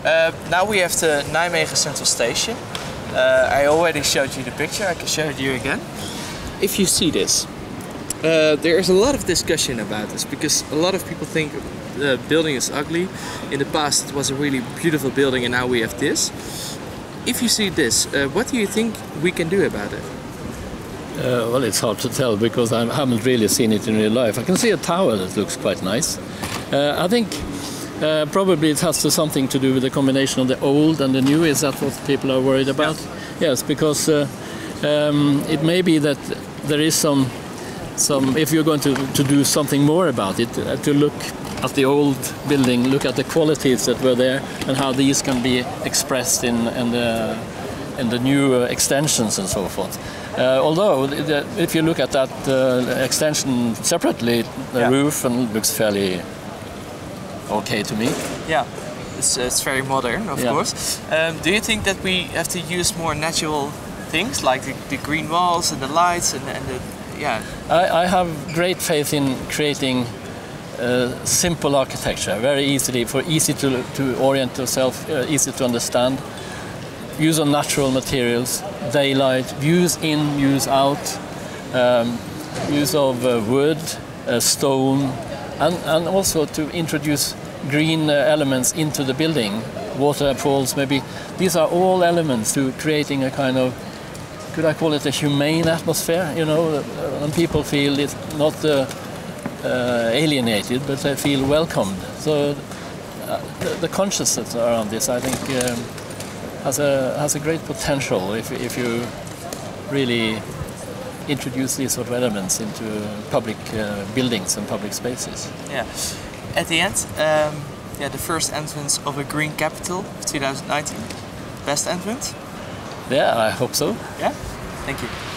Now we have the Nijmegen Central Station. I already showed you the picture, I can show it you again. If you see this, there is a lot of discussion about this because a lot of people think the building is ugly. In the past it was a really beautiful building and now we have this. If you see this, what do you think we can do about it? Well, it's hard to tell because I haven't really seen it in real life. I can see a tower that looks quite nice. I think probably it has something to do with the combination of the old and the new. Is that what people are worried about? Yeah. Yes, because it may be that there is some if you're going to do something more about it, to look at the old building, look at the qualities that were there and how these can be expressed in the new extensions and so forth. Although, if you look at that extension separately, the roof looks fairly okay to me. Yeah, it's very modern, of course. Do you think that we have to use more natural things like the green walls and the lights and the I have great faith in creating simple architecture, very easy to orient yourself, easy to understand. Use of natural materials, daylight, views in, views out, use of wood, stone, and also to introduce green elements into the building, waterfalls maybe. These are all elements to creating a kind of, could I call it a humane atmosphere, you know, and people feel it's not alienated, but they feel welcomed. So the consciousness around this, I think, has a great potential if you really introduce these sort of elements into public buildings and public spaces. Yeah. At the end, the first entrance of a green capital of 2019. Best entrance? Yeah, I hope so. Yeah. Thank you.